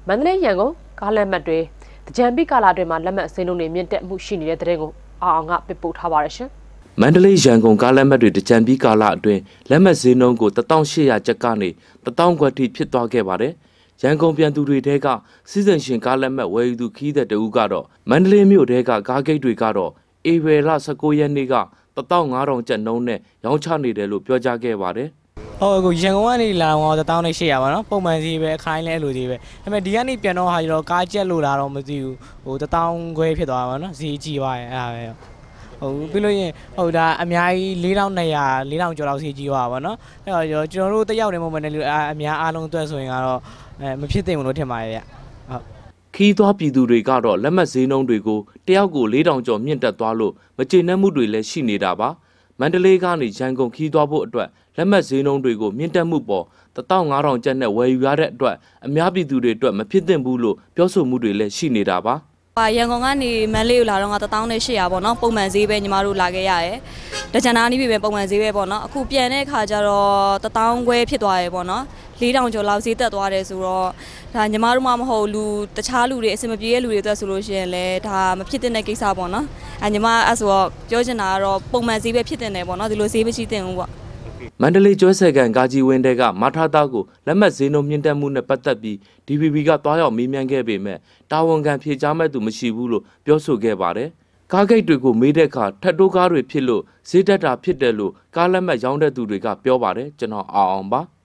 မန္တလေးရန်ကုန်ကားလက်မှတ်တွေတကြံပိကာလာတွေမှာလက်မှတ်အစိမ်းလုံးတွေမြင့်တက်မှုရှိနေတဲ့တဲ့ကိုအောင်ကပြပို့ထားပါရရှင်မန္တလေးရန်ကုန်ကားလက်မှတ်တွေတကြံပိကာလာအတွင်းလက်မှတ်ဈေးနှုန်းကို1800ကျပ်ကနေ1000ခွက်ထိဖြစ်သွားခဲ့ပါတယ်ရန်ကုန်ပြန်သူတွေတဲကစီးစံရှင်ကားလက်မှတ်ဝယ်ယူသူခီးတဲ့တဦးကတော့မန္တလေးမြို့တဲကကားဂိတ်တွေကတော့ဧပြီလ19ရက်နေ့က15000ကျပ်နှုန်းနဲ့ရောင်းချနေတယ်လို့ပြောကြားခဲ့ပါတယ်အခုရန်ကုန်ကနေလာတော့1800ပါနော်ပုံမှန်စီပဲအခိုင်းလဲအဲ့လိုကြီးပဲဒါပေမဲ့ဒီကနေ့ပြန်တော့ဟာကျတော့ကားကျက်လို့လာတော့မသိဘူး1000ခွဲဖြစ်သွားပါနော်ဈေးကြီးသွားရင်အဲ့ဒါပဲပြီးလို့ရင်ဒါအများကြီး4200ကျော်လောက်ဈေးကြီးသွားပါနော်အဲ့တော့ကျွန်တော်တို့တယောက်တည်းမဟုတ်ဘဲနဲ့အများအားလုံးအတွက်ဆိုရင်ကတော့မဖြစ်သင့်ဘူးလို့ထင်ပါတယ်ဗျဟုတ်ခီးသွားပြည်သူတွေကတော့လက်မှတ်ဈေးနှုန်းတွေကိုတယောက်ကို4000ကျော်မြင့်တက်သွားလို့မကျေနပ်မှုတွေလည်းရှိနေတာပါမန္တလေးကနေရန်ကုန်ခီးသွားဖို့အတွက်လက်မှတ်ဈေးနှုန်းတွေကိုမြင့်တက်မှုပေါ်15000ကျပ်နဲ့ဝယ်ယူရတဲ့အတွက်အများပြည်သူတွေအတွက်မဖြစ်သင့်ဘူးလို့ပြောဆိုမှုတွေလည်းရှိနေတာပါရန်ကုန်ကနေမန္တလေးကိုလာတော့1800ပေါ့နော်ပုံမှန်ဈေးပဲညီမတို့လာခဲ့ရတယ်။တကြံနာနီးပြီပဲပုံမှန်ဈေးပဲပေါ့နော်အခုပြန်တဲ့အခါကျတော့1000ခွဲဖြစ်သွားတယ်ပေါ့နော်4000ကျော်လောက်ဈေးတက်သွားတယ်ဆိုတော့ဒါညီမတို့မှမဟုတ်တခြားလူတွေအဆင်မပြေတဲ့လူတွေအတွက်ဆိုလို့ရှိရင်လည်းဒါမဖြစ်တဲ့ကိစ္စပေါ့နော်ညီမအဲ့ဆိုတော့ပြောချင်တာကတော့ပုံမှန်ဈေးပဲဖြစ်တဲ့ပေါ့နော်ဒီလိုဈေးမရှိသင့်ဘူးပေါ့မန္တလေးကျွဲဆယ်ကန်ကာကြီးဝင်းတဲကမထာသားကိုလက်မှတ်ဈေးနှုန်းမြင့်တက်မှုနဲ့ပတ်သက်ပြီး DPP ကတွားရောက်မေးမြန်းခဲ့ပေမဲ့တာဝန်ခံဖြေကြားမဲ့သူမရှိဘူးလို့ပြောဆိုခဲ့ပါတယ်။ကားဂိတ်တွေကိုမေးတဲ့အခါထပ်တိုးကားတွေဖြစ်လို့ဈေးတက်တာဖြစ်တယ်လို့ကားလက်မှတ်ရောင်းတဲ့သူတွေကပြောပါတယ်ကျွန်တော်အောင်ပါ